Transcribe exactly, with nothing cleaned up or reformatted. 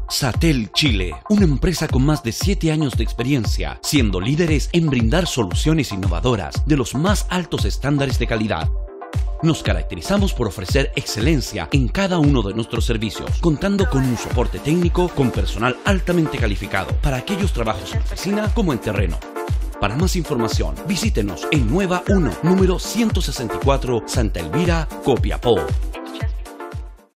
Satel Chile, una empresa con más de siete años de experiencia, siendo líderes en brindar soluciones innovadoras de los más altos estándares de calidad. Nos caracterizamos por ofrecer excelencia en cada uno de nuestros servicios, contando con un soporte técnico con personal altamente calificado para aquellos trabajos en oficina como en terreno. Para más información, visítenos en Nueva uno, número ciento sesenta y cuatro, Santa Elvira, Copiapó.